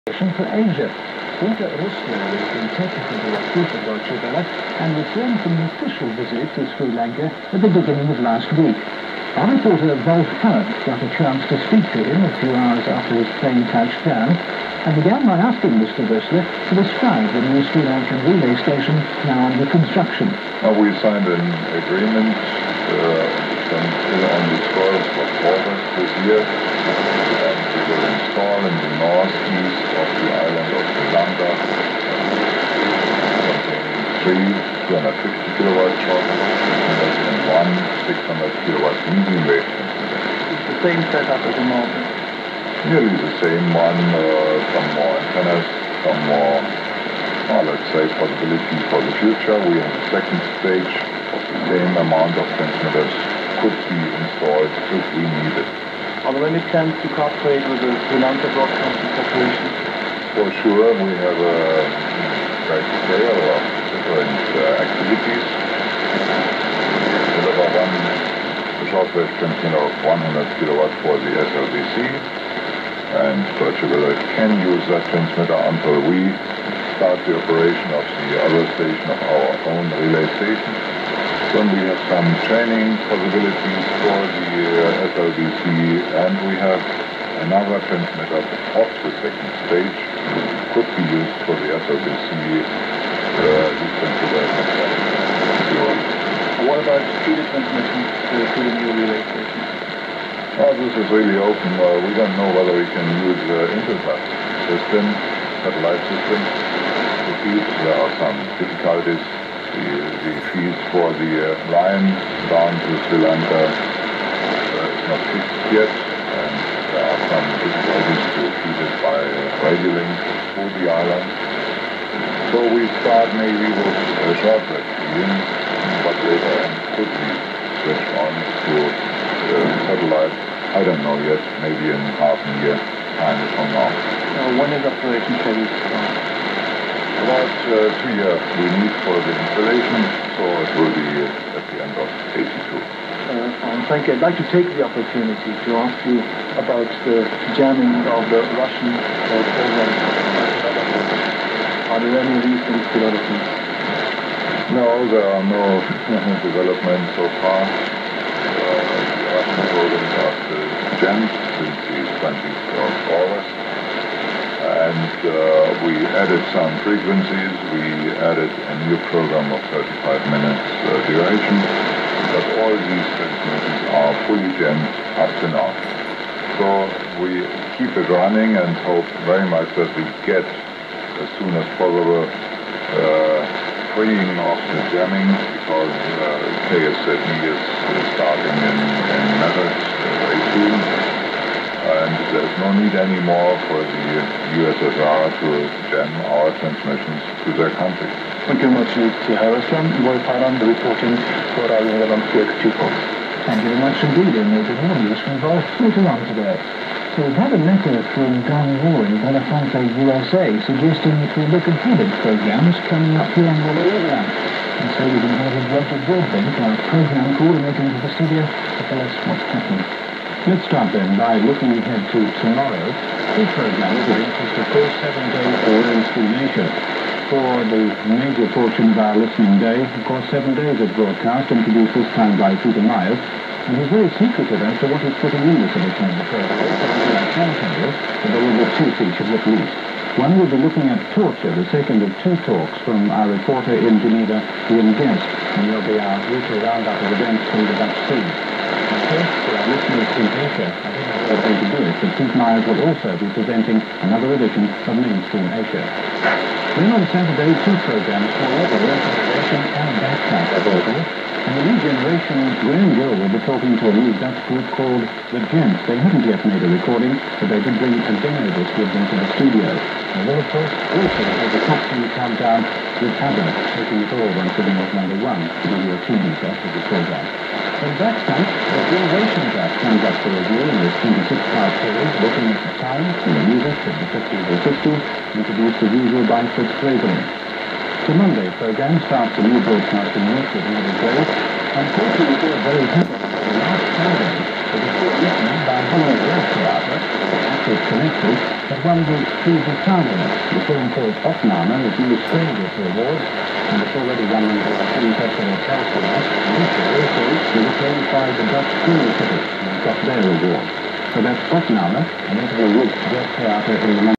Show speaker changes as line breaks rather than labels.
For Asia. Walter Rustler is the technical director for Deutsche Welle and returned from an official visit to Sri Lanka at the beginning of last week. Our reporter Wolf Hart got a chance to speak to him a few hours after his plane touched down and began by asking Mr. Rustler to describe the new Sri Lankan relay station now under construction.
We signed an agreement on the 12th of August this year. We will install in the northeast of the island of Sri Lanka containing 3 250 kilowatt short transmitters and 1 600 kilowatt medium wave transmitter.
It's the same setup as a normal?
Nearly the same one, some more antennas, some more, let's say, possibility for the future. We have the second stage of the same amount of transmitters could be installed if we need it.
Are there any plans to cooperate with the Sri Lanka Broadcasting Corporation?
For sure, we have a great scale of different activities. Deliver one shortwave transmitter of 100 kilowatt for the SLBC, and Deutsche Welle can use that transmitter until we start the operation of the other station of our own relay station. Then we have some training possibilities for the SLBC, and we have another transmitter off the second stage, could be used for the SLBC.
What about feeder transmissions to the new relay station?
This is really open. We don't know whether we can use the Intelsat system, satellite system, to feed. There are some difficulties. The fees for the line down to Sri Lanka is not fixed yet, and there are some difficulties to feed it by radio link through the island. So we start maybe with a shortwave feeding, but later on could be switched on to satellite. I don't know yet, maybe in half a year time from now.
When is operation scheduled to start?
About 2 years we need for the installation, so it will be at the end of 82.
Thank you. I'd like to take the opportunity to ask you about the jamming of the Russian program. Are there any recent developments?
No, there are no developments so far. The Russian programs are still jammed since the 20th of August. And we added some frequencies. We added a new program of 35 minutes duration. But all these transmissions are fully jammed up to now. So we keep it running and hope very much that we get, as soon as possible, freeing of the jamming, because KSZE is starting in methods very soon. And there's no need anymore for the USSR to jam our transmissions to their country.
Thank you very much, Mr. Harrison. Wolf Hart, reporting for Radio 11 CX24.
Thank you very much indeed, and there's more news from Wolf later on today. So we've had a letter from Don Moore in Belafonte, USA, suggesting that we look ahead at programs coming up here on the program. And so we've invited Roger Broadbent, our program coordinator, into the studio to tell us what's happening. Let's start then by looking ahead to tomorrow. Two programs of interest, of course, 7-day or in Sri Lanka. For the major portion of our listening day, of course, 7 days of broadcast, introduced this time by Peter Myers, and he's very secretive as to what he's putting in this edition of the program. I can tell you that there will be 2 features at least. One will be looking at torture, the second of 2 talks from our reporter in Geneva, Ian Guest, and there'll be our weekly roundup of events from the Dutch Sea. Of course, for our listeners in Asia, I don't know how they're going to do it, but Pete Myers will also be presenting another edition of Mainstream Asia. Then on Saturday, 2 programs for the Regeneration and Backpack available. And the Regeneration, Graham Gill will be talking to a new Dutch group called The Gents. They haven't yet made a recording, but they did bring a demo disc with them to the studio. And we'll, of course, also have the top 10 countdown with ABBA taking it all when sitting at number 1 to give you a teaser of the program. From Backstage, the Generation Gap comes up for review in this 26-part series, looking at the time and the music of the 50s or 60s, introduced as usual by Fritz Fraserman. The Monday program starts a new broadcasting week with another day. Unfortunately, we're very happy that the last Friday, for the written by Holland Theatre, actors connected, but one group chooses Carmen. The film called Opname was the Australia for awards, and it's already won the film festival elsewhere. This year also was acclaimed by the Dutch film critics and got their award. So that's Opname, an interval with theatre in the